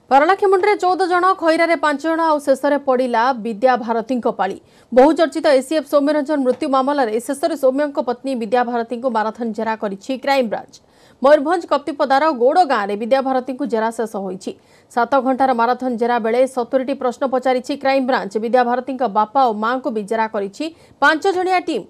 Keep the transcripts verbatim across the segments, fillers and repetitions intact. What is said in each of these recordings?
ପାରଳାଖେମୁଣ୍ଡିରେ ଚଉଦ ଜଣ ଖଇରାରେ ପାଞ୍ଚ ଜଣ ଆଉ ଶେଷରେ ପଡ଼ିଲା ବିଦ୍ୟାଭାରତୀଙ୍କ ପାଳି। ବହୁଚର୍ଚ୍ଚିତ ଏସିଏଫ୍ ସୌମ୍ୟରଞ୍ଜନ ମୃତ୍ୟୁ ମାମଲାରେ ଶେଷରେ ସୌମ୍ୟଙ୍କ ପତ୍ନୀ ବିଦ୍ୟାଭାରତୀଙ୍କୁ ମାରାଥନ ଜେରା କରିଛି କ୍ରାଇମବ୍ରାଞ୍ଚ। ମୟୂରଭଞ୍ଜ କପ୍ତିପଦାର ଗୋଡ଼ ଗାଁରେ ବିଦ୍ୟାଭାରତୀଙ୍କୁ ଜେରା ଶେଷ ହୋଇଛି। ସାତ ଘଣ୍ଟାର ମାରାଥନ ଜେରା ବେଳେ ସତୁରୀଟି ପ୍ରଶ୍ନ ପଚାରିଛି କ୍ରାଇମବ୍ରାଞ୍ଚ। ବିଦ୍ୟାଭାରତୀଙ୍କ ବାପା ଓ ମାଙ୍କୁ ବି ଜେରା କରିଛି ପାଞ୍ଚ ଜଣିଆ ଟିମ୍।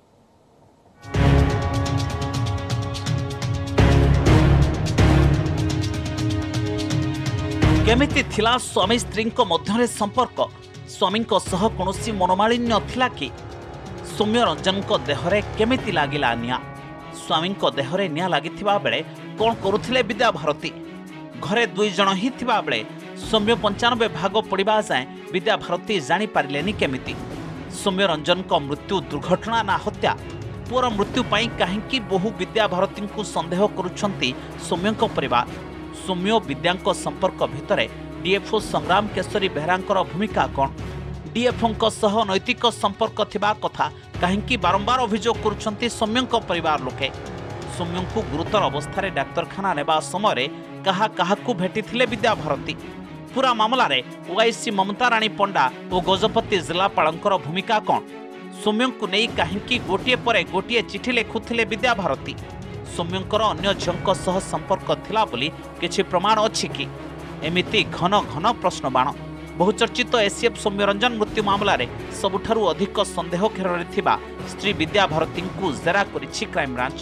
केमिति थिला स्वामी स्त्री मध्य संपर्क स्वामी कौन मनोमालिन्य थिला कि सौम्य रंजन देहरे केमिति लागिला निया स्वामी देहरे निया लागिथिबा बेले कौन करुथिले विद्याभारती घरे दुई जण ही थिबा बेले सौम्य पंचानबे भाग पड़िबा जाए विद्याभारती जानी पारिलेनी केमिति सौम्य रंजन मृत्यु दुर्घटना ना हत्या पुअर मृत्यु पाई काहेकि बहु विद्याभारती को संदेह करुछंती सौम्य परिवार। सौम्य विद्या संपर्क भितर डीएफओ संग्राम केशरी बेहरा भूमिका कौन डीएफओ सह नैतिक संपर्क थिबा कथा कहीं बारंबार अभियोग करुछंती सौम्य परिवार लोके सौम्य को गुरुतर अवस्था डाक्तरखाना नेबा समय कहा काहाकू भेटिथिले विद्याभारती पूरा मामला रे ओआईसी ममता राणी पंडा और गजपति जिलापालंकर भूमिका कौन सौम्य को नहीं कहीं गोटे पर गोटे चिठी लिखुथिले विद्याभारती सौम्यंकर अन्य झील सह संपर्क थिला बोली किछि प्रमाण अछि कि एमिति घन घन प्रश्न बाण बहुचर्चित एसीएफ सौम्यरंजन मृत्यु मामला रे सबुठारु अधिक संदेह घेर थिबा स्त्री विद्याभारती को जेरा करिछि क्राइमब्रांच।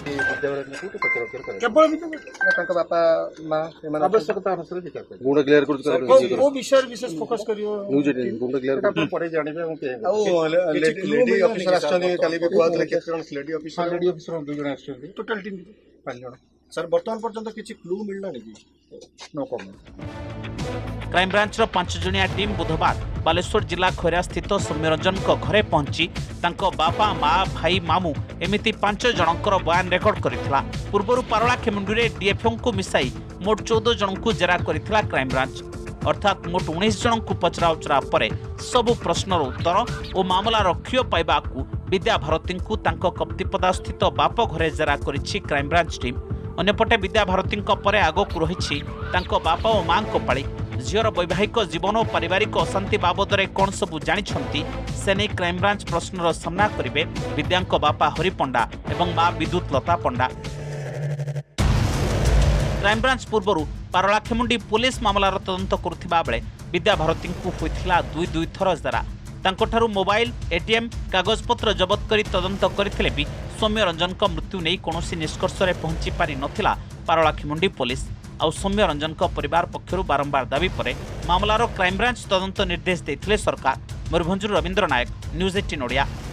केवल बापा मां आवश्यकता अनुसार गुण क्लियर कर वो विषय विशेष फोकस करियो न्यूज गुण क्लियर कर परे जानिबे ओ लेडी ऑफिसर आछन काली बे कोआ लेके लेडी ऑफिसर लेडी ऑफिसर दो जण आछन टोटल टीम पांच जण सर वर्तमान पर्यंत किछि क्लू मिलला नै नो कमेंट। क्राइमब्रांच पांच जणिया टीम बुधवार बालेश्वर जिला खैरा स्थित सौम्यरंजन घरे पहुंची तांको बापा माँ भाई मामू एमिति पांच जनकर बयान रेकर्ड करिथिला। पूर्वरु पारଳାଖେମୁଣ୍ଡିରେ डीएफओ को मिसाई मोट चौदह जन को जेरा करिथिला क्राइमब्रांच अर्थात मोट उन्नीस जन को पचरा उचरा पर सबु प्रश्नर उत्तर और मामलार क्षय पाइबाकू विद्याभारती को तांको कप्तिपदा स्थित बाप घरे जेरा करिछि क्राइमब्रांच टीम। अन्यपटे विद्याभारती परे आगकू रहिछि तांको बापा और मां को पाଳି झीर वैवाहिक जीवन और पारिवारिक अशांति बाबद में कौन सबू जानी से नहीं क्राइमब्रांच प्रश्नर सामना करेंगे विद्या बापा हरि पंडा एवं मां विद्युत लता पंडा। क्राइमब्रांच पूर्व पारଳାଖେମୁଣ୍ଡି पुलिस मामलार तदंत करुथिबा बेले विद्याभारती को होइथिला दुई दुई थर जेरा तांकोठारु मोबाइल एटीएम कागजपत्र जबत करी तदंत करथिले भी सौम्यरंजन मृत्यु नहीं कौनसी निष्कर्ष रे पहुंची पारि नथिला पारଳାଖେମୁଣ୍ଡି पुलिस आउ सौम्यरंजन परिवार पक्षर बारंबार दाबी पर मामलार क्राइमब्रांच तदंत निर्देश देथिले सरकार। Mayurbhanj Rabindra Nayak news eighteen Odia.